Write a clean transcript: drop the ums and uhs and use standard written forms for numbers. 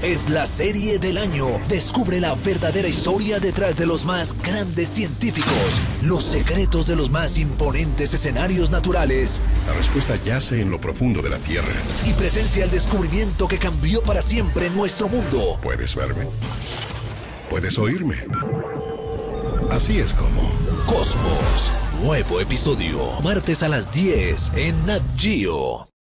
es la serie del año. Descubre la verdadera historia detrás de los más grandes científicos, los secretos de los más imponentes escenarios naturales. La respuesta yace en lo profundo de la Tierra. Y presencia el descubrimiento que cambió para siempre nuestro mundo. ¿Puedes verme? ¿Puedes oírme? Así es como... Cosmos. Nuevo episodio. Martes a las 10 en Nat Geo.